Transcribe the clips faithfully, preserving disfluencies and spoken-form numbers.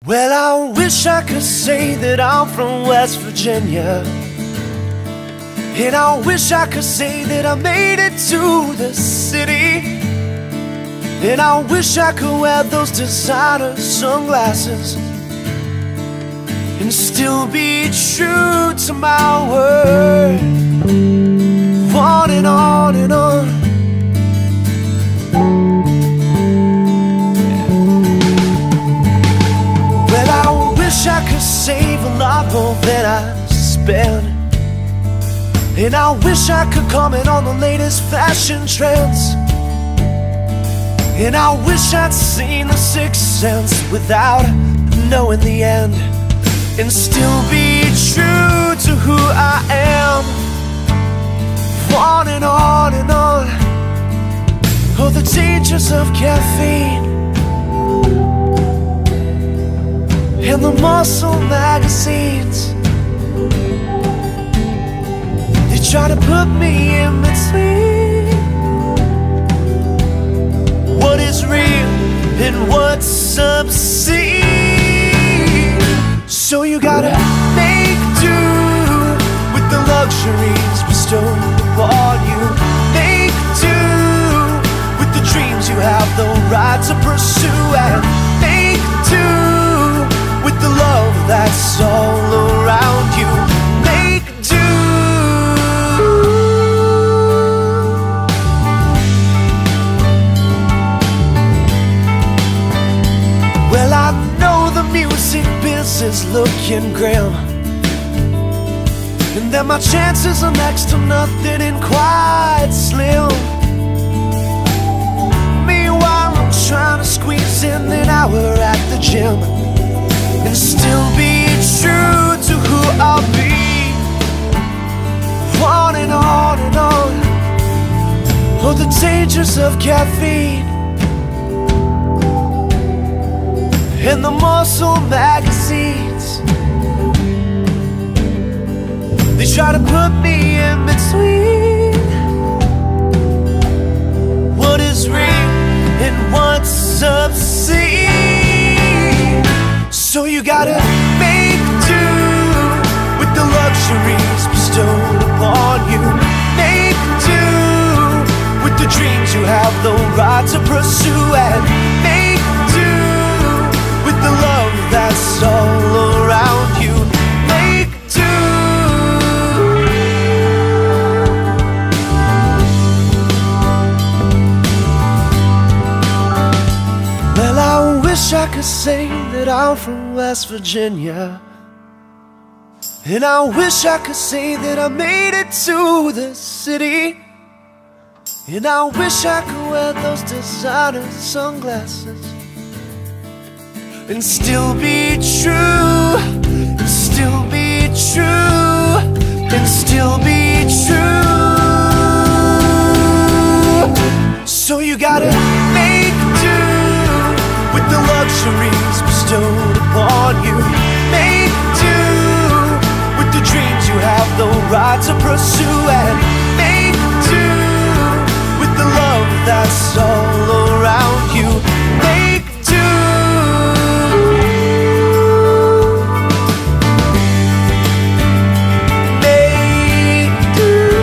Well, I wish I could say that I'm from West Virginia, and I wish I could say that I made it to the city, and I wish I could wear those designer sunglasses and still be true to my word. On and on and on. I could save a lot more than I spend, and I wish I could comment on the latest fashion trends, and I wish I'd seen The Sixth Sense without knowing the end, and still be true to who I am. On and on and on. Oh, the dangers of caffeine and the muscle magazines. They try to put me in between what is real and what's obscene. So you gotta make do with the luxuries bestowed upon you. Make do with the dreams you have the right to pursue, and make do with the love that's all around you. Make do. Well, I know the music biz is looking grim, and that my chances are next to nothing and quite slim. Meanwhile, I'm trying to squeeze in an hour at the gym and still be true to who I'll be. On and on and on. Oh, the dangers of caffeine and the muscle magazines. They try to put me in between what is real and what's obscene. So you gotta make do with the luxuries bestowed upon you. Make do with the dreams you have the right to pursue, and make do with the love that's all around you. Make do. Well, I wish I could say that I'm from West Virginia, and I wish I could say that I made it to the city, and I wish I could wear those designer sunglasses and still be true, and still be true, and still be true. So you gotta make do with the luxuries bestowed upon you. Make do with the dreams you have the right to pursue, and make do with the love that's all around you. Make do. Make do.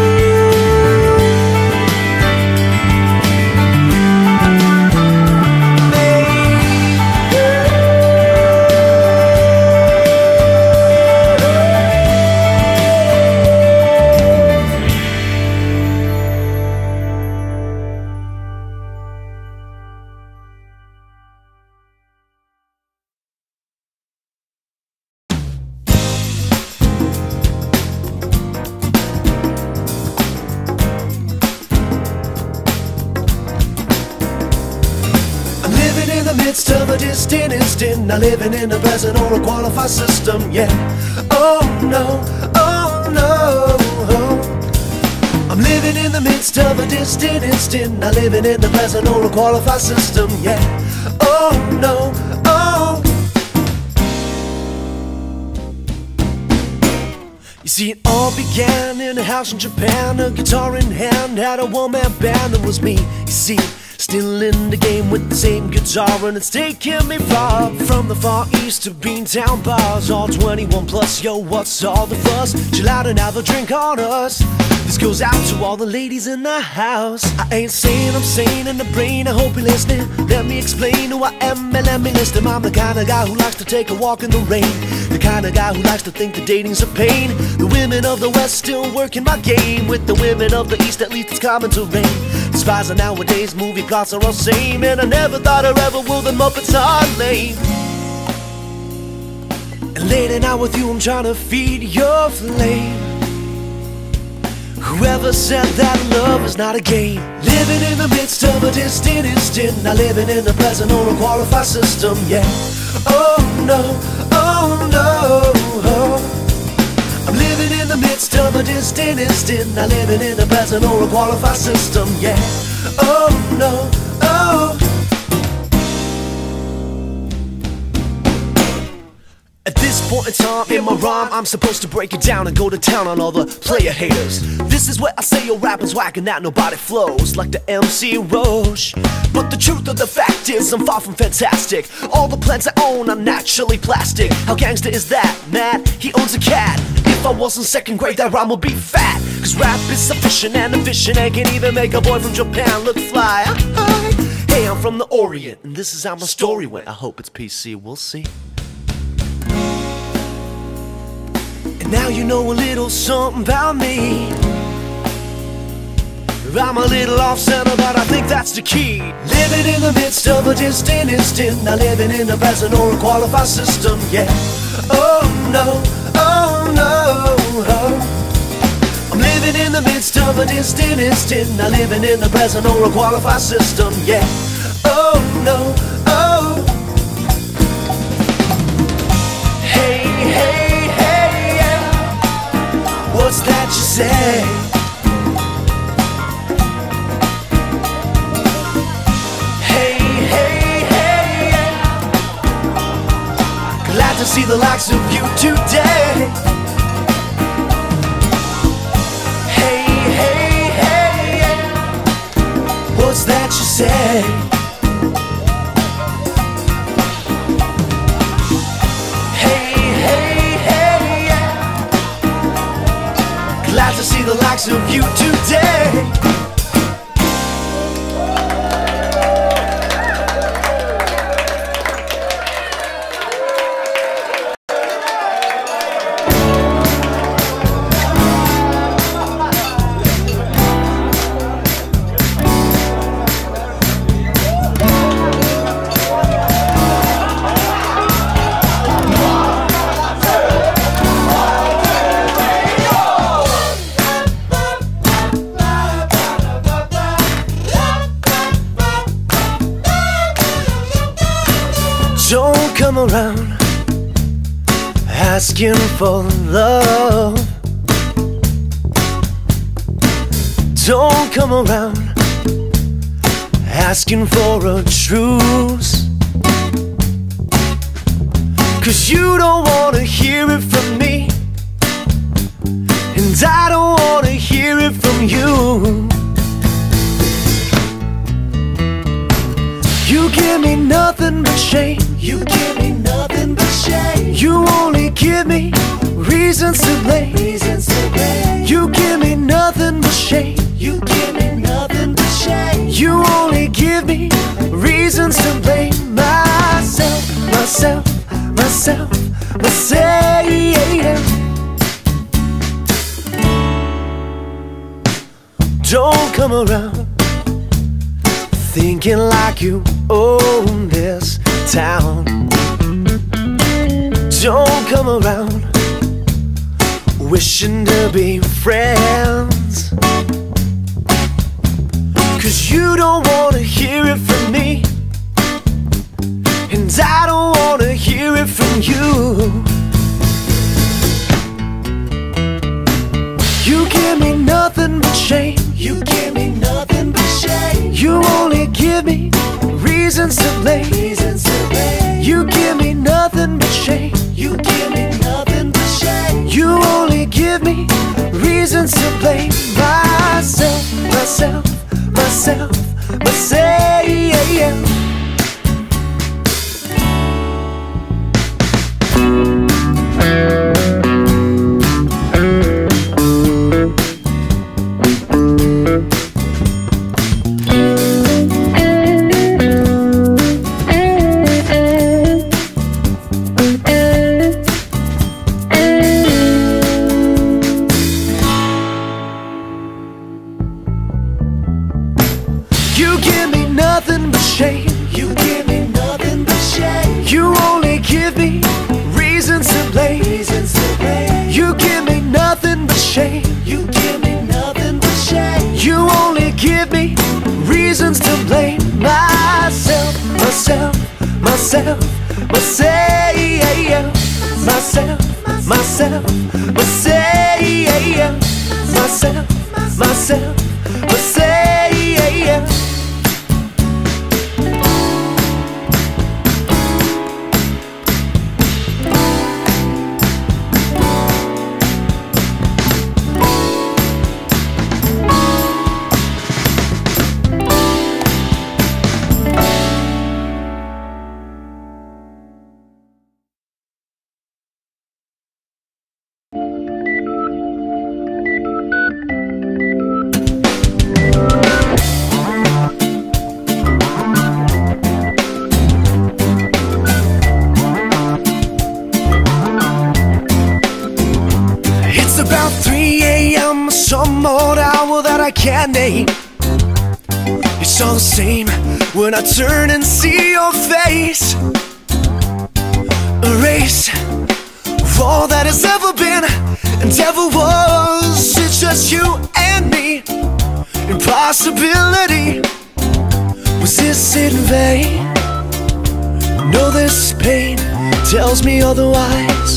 Of a distant instant, not living in the present or a qualified system, yeah. Oh no, oh no, oh. I'm living in the midst of a distant instant, not living in the present or a qualified system, yeah. Oh no, oh. You see, it all began in a house in Japan, a guitar in hand, had a one-man band that was me. You see, Still in the game with the same guitar, and it's taking me far. From the far east to Beantown bars, all twenty-one plus, yo, what's all the fuss? Chill out and have a drink on us. This goes out to all the ladies in the house. I ain't saying I'm sane in the brain, I hope you're listening. Let me explain who I am and let me list him. I'm the kind of guy who likes to take a walk in the rain, the kind of guy who likes to think that dating's a pain. The women of the West still working my game, with the women of the East at least it's common terrain. The spies of nowadays, movie plots are all same, and I never thought I ever will, the Muppets are lame. And late at night with you I'm trying to feed your flame. Whoever said that love is not a game? Living in the midst of a distant instant, not living in the present or a qualified system, yeah. Oh no, oh no, oh. I'm living in the midst of a distant instant, not living in the present or a qualified system, yeah. Oh no, oh. At this point in time in my rhyme, I'm supposed to break it down and go to town on all the player haters. This is where I say your rapping's whack and that nobody flows like the M C Roche. But the truth of the fact is I'm far from fantastic. All the plants I own are naturally plastic. How gangster is that, Matt? He owns a cat. If I was in second grade, that rhyme would be fat. Cause rap is sufficient and efficient and can even make a boy from Japan look fly. Hey, I'm from the Orient and this is how my story went. I hope it's P C, we'll see. Now you know a little something about me. I'm a little off-center, but I think that's the key. Living in the midst of a distant instant, not living in the present or a qualified system, yeah. Oh no, oh no, oh. I'm living in the midst of a distant instant, not living in the present or a qualified system, yeah. Oh no, oh. Hey, hey. What's that you say? Hey, hey, hey, yeah. Glad to see the likes of you today. Hey, hey, hey, yeah. What's that you say? Glad to see the likes of you today. Don't come around asking for love. Don't come around asking for a truce. Cause you don't wanna hear it from me, and I don't wanna hear it from you. You give me nothing but shame. You give me nothing but shame. You only give me reasons to blame. Reasons to blame. You give me nothing but shame. You give me nothing but shame. You only give me reasons to blame. Myself, myself, myself, myself. Don't come around thinking like you own this town. Don't come around wishing to be friends, cause you don't wanna hear it from me, and I don't wanna hear it from you. You give me nothing but shame. You give me nothing but shame. You only give me reasons to blame. Reasons to blame. You give me nothing but shame. You give me nothing but shame. You only give me reasons to blame. Myself, myself, myself, myself. myself. You give me nothing but shame. You give me nothing but shame. You only give me reasons to blame. Reasons to blame. You give me nothing but shame. You give me nothing but shame. You only give me reasons to blame. Myself, myself, myself, myself, myself, myself, myself, myself, myself, myself. About three A M some old hour that I can't name. It's all the same when I turn and see your face. Erase all that has ever been and ever was. It's just you and me. Impossibility. Was this in vain? No, this pain tells me otherwise.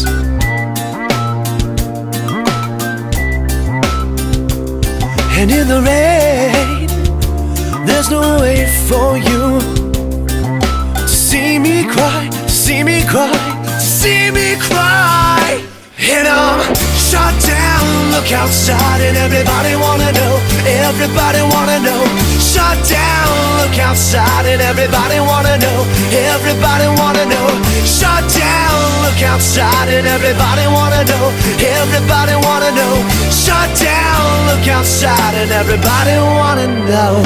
And in the rain, there's no way for you to see me cry, to see me cry, to see me cry. And I'm shut down, look outside and everybody wanna know, everybody wanna know. Shut down, look outside and everybody wanna know, everybody wanna know. Shut down, look outside and everybody wanna know, everybody wanna know. Shut down, look outside and everybody wanna know.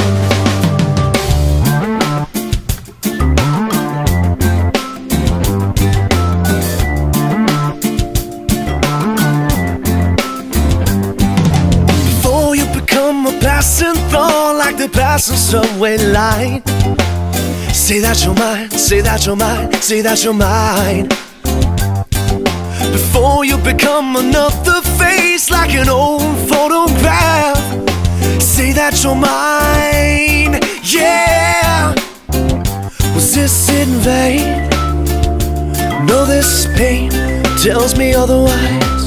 Passing thought like the passing subway line. Say that you're mine, say that you're mine, say that you're mine. Before you become another face like an old photograph. Say that you're mine, yeah. Was this in vain? No, this pain tells me otherwise.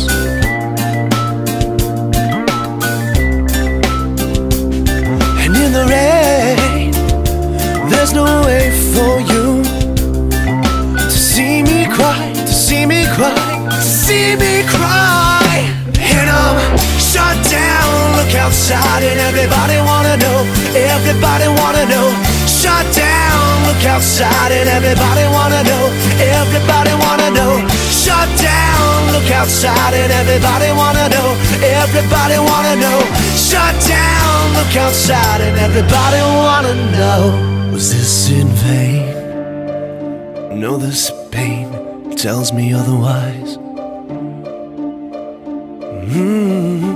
In the rain, there's no way for you to see me cry, to see me cry, to see me cry. And I'm shut down, look outside and everybody wanna know, everybody wanna know. Shut down, look outside and everybody wanna know, everybody wanna know. Shut down, look outside and everybody wanna know, everybody wanna know. Shut down, look outside and everybody wanna know. Was this in vain? No, this pain tells me otherwise. Mm-hmm.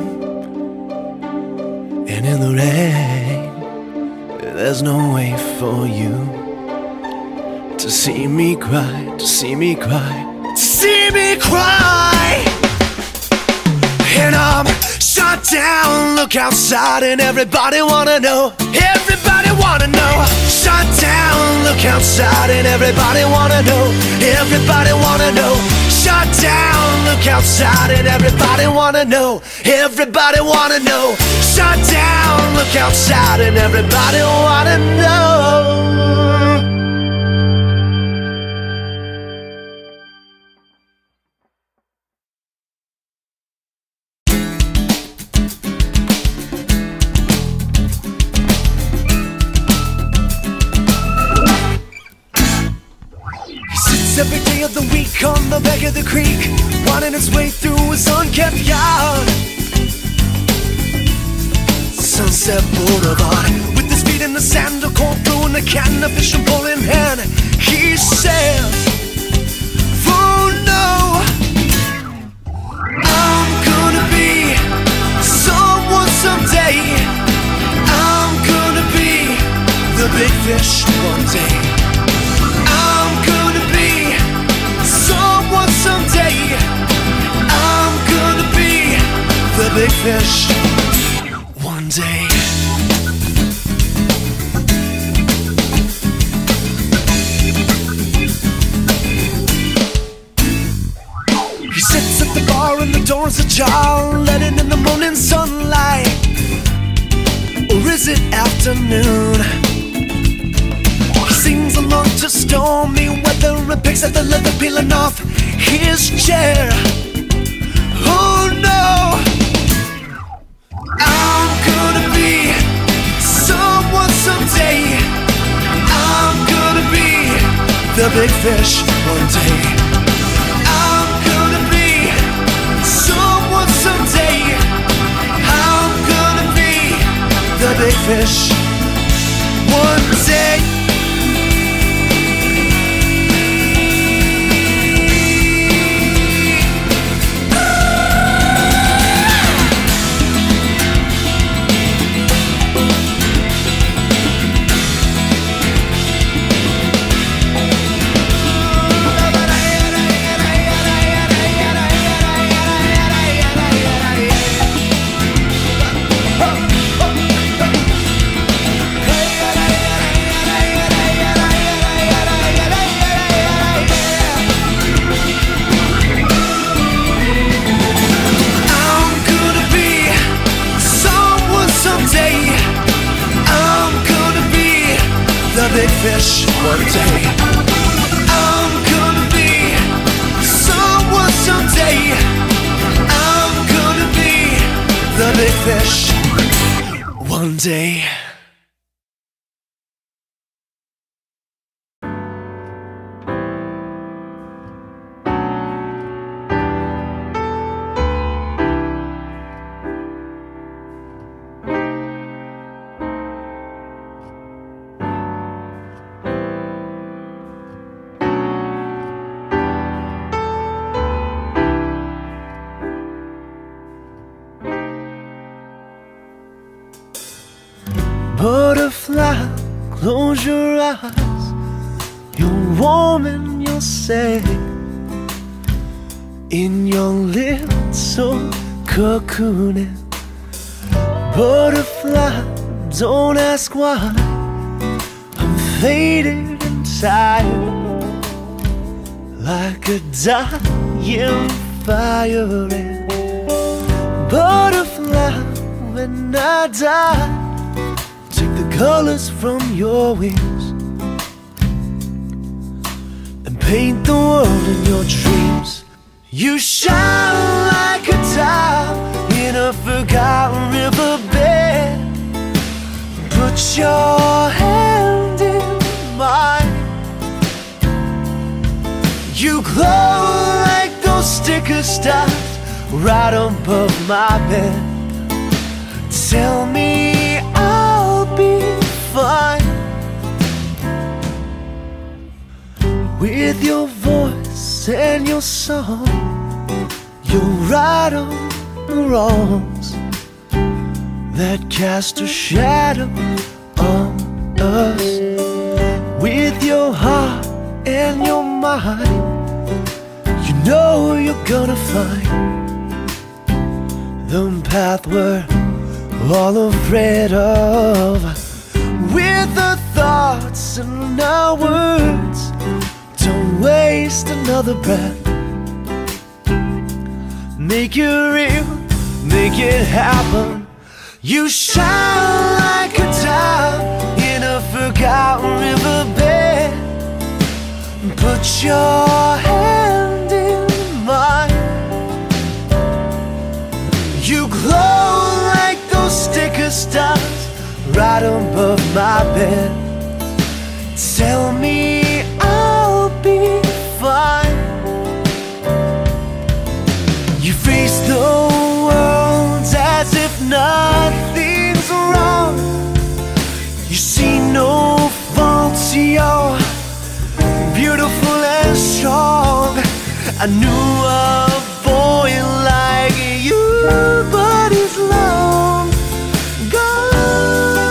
And in the rain, there's no way for you to see me cry, to see me cry, to see me cry. And I'm shut down, look outside and everybody wanna know, everybody wanna know. Shut down, look outside and everybody wanna know, everybody wanna know. Shut down, look outside and everybody wanna know, everybody wanna know. Shut down, look outside and everybody wanna know. Pace every day of the week on the bank of the creek, winding its way through his unkept yard. Sunset Boulevard, with his feet in the sand, a cold brew and a can of fishing pole in hand, he says, oh no, I'm gonna be someone someday. I'm gonna be the big fish one day. I'm gonna be someone someday. I'm gonna be the big fish one day. He sits at the bar and the door's ajar, letting in the morning sunlight. Or is it afternoon? He sings along to stormy weather and picks at the leather peeling off his chair. Oh no, I'm gonna be someone someday. I'm gonna be the big fish one day. I'm gonna be someone someday. I'm gonna be the big fish one day. Big fish one day. I'm gonna be someone someday. I'm gonna be the big fish one day. Butterfly, close your eyes. You're warm and you're safe in your little cocooning. Butterfly, don't ask why. I'm faded and tired, like a dying fire. And butterfly, when I die, take the colors from your wings and paint the world in your dreams. You shine like a tile in a forgotten riverbed. Put your hand in mine. You glow like those sticker stars right above my bed. Tell me I'll be fine. With your voice and your song, you'll right on the wrongs that cast a shadow on us. With your heart and your mind, you know you're gonna find the path we're all afraid of. With our thoughts and our words, don't waste another breath. Make it real, make it happen. You shine like a tile in a forgotten riverbed. Put your hand in mine. You glow like those sticker stars right above my bed. Tell me I'll be fine. you're beautiful and strong. I knew a boy like you, but he's long gone.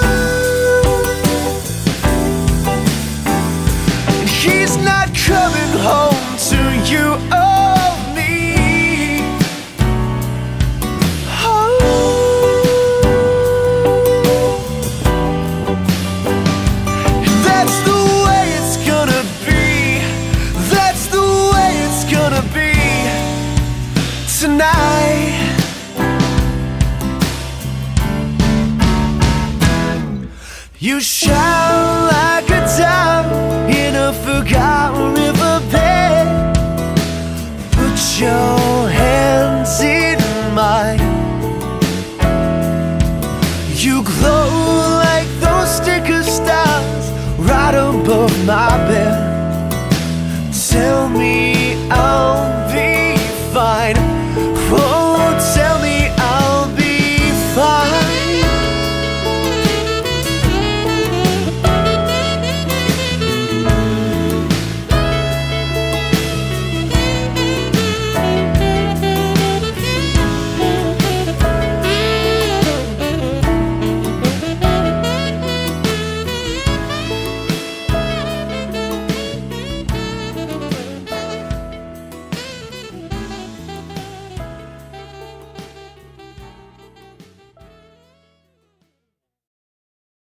And he's not coming home to you or me. Oh. And that's the way it's gonna be. That's the way it's gonna be tonight. You shine like a diamond in a forgotten riverbed. Put your hands in mine. You glow like those sticker stars right above my bed. Tell me I'm